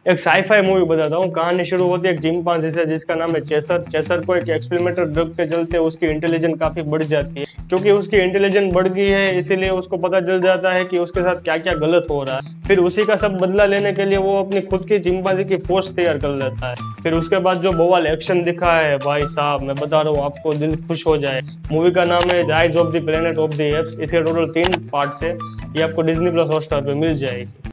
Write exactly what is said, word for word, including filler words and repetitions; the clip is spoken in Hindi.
एक साईफाई मूवी बताता हूँ। कहानी शुरू होती है एक चिंपांजी से जिसका नाम है चेसर। चेसर को एक एक्सपेरिमेंटल ड्रग के चलते उसकी इंटेलिजेंस काफी बढ़ जाती है। क्योंकि उसकी इंटेलिजेंस बढ़ गई है इसीलिए उसको पता चल जाता है कि उसके साथ क्या क्या गलत हो रहा है। फिर उसी का सब बदला लेने के लिए वो अपनी खुद की चिंपांजी की फोर्स तैयार कर लेता है। फिर उसके बाद जो बवाल एक्शन दिखा है भाई साहब, मैं बता रहा हूँ आपको दिल खुश हो जाए। मूवी का नाम है rise of the planet of the apes. इसके टोटल तीन पार्ट्स है। ये आपको डिज्नी प्लस हॉटस्टार पे मिल जाएगी।